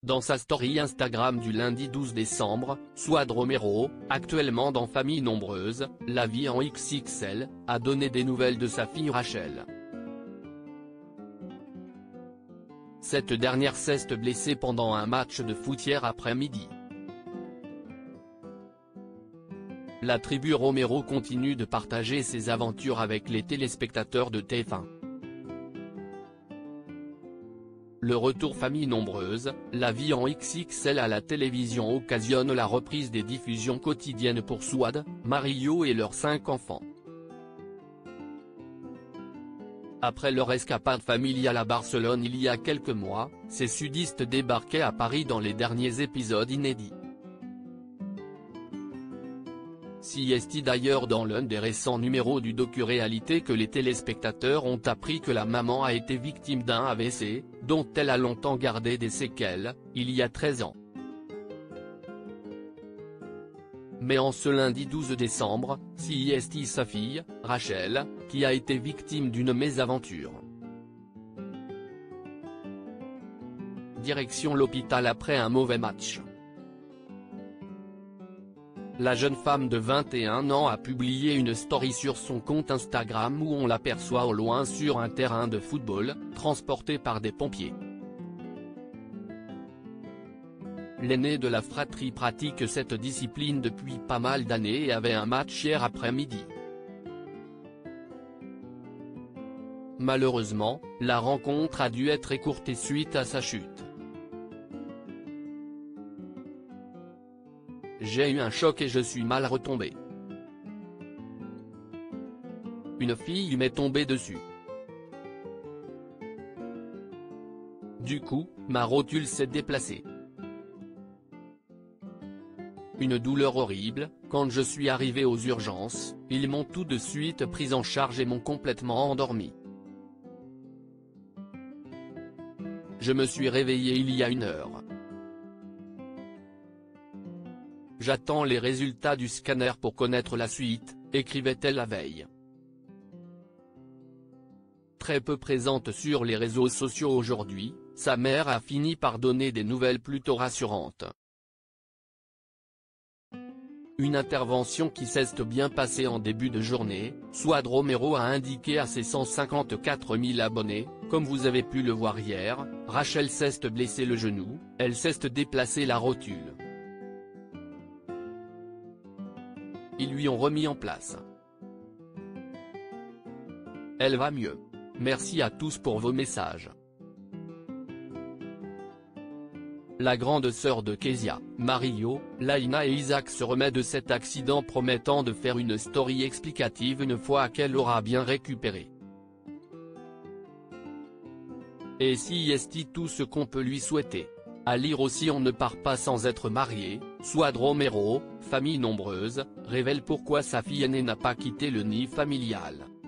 Dans sa story Instagram du lundi 12 décembre, Suad Romero, actuellement dans Famille Nombreuse, la vie en XXL, a donné des nouvelles de sa fille Rachel. Cette dernière s'est blessée pendant un match de foot hier après-midi. La tribu Romero continue de partager ses aventures avec les téléspectateurs de TF1. Le retour Famille Nombreuse, la vie en XXL à la télévision occasionne la reprise des diffusions quotidiennes pour Suad, Mario et leurs 5 enfants. Après leur escapade familiale à Barcelone il y a quelques mois, ces sudistes débarquaient à Paris dans les derniers épisodes inédits. Si est d'ailleurs dans l'un des récents numéros du docu-réalité que les téléspectateurs ont appris que la maman a été victime d'un AVC, dont elle a longtemps gardé des séquelles, il y a 13 ans. Mais en ce lundi 12 décembre, si est sa fille, Rachel, qui a été victime d'une mésaventure. Direction l'hôpital après un mauvais match. La jeune femme de 21 ans a publié une story sur son compte Instagram où on l'aperçoit au loin sur un terrain de football, transportée par des pompiers. L'aîné de la fratrie pratique cette discipline depuis pas mal d'années et avait un match hier après-midi. Malheureusement, la rencontre a dû être écourtée suite à sa chute. J'ai eu un choc et je suis mal retombé. Une fille m'est tombée dessus. Du coup, ma rotule s'est déplacée. Une douleur horrible, quand je suis arrivé aux urgences, ils m'ont tout de suite pris en charge et m'ont complètement endormi. Je me suis réveillé il y a 1 heure. J'attends les résultats du scanner pour connaître la suite, écrivait-elle la veille. Très peu présente sur les réseaux sociaux aujourd'hui, sa mère a fini par donner des nouvelles plutôt rassurantes. Une intervention qui s'est bien passée en début de journée, Suad Romero a indiqué à ses 154 000 abonnés, comme vous avez pu le voir hier, Rachel s'est blessé le genou, elle s'est déplacé la rotule. Ils lui ont remis en place. Elle va mieux. Merci à tous pour vos messages. La grande sœur de Kezia, Mario, Laina et Isaac se remet de cet accident promettant de faire une story explicative une fois qu'elle aura bien récupéré. Et si est tout ce qu'on peut lui souhaiter. À lire aussi On ne part pas sans être marié, Suad Romero, Famille Nombreuse, révèle pourquoi sa fille aînée n'a pas quitté le nid familial.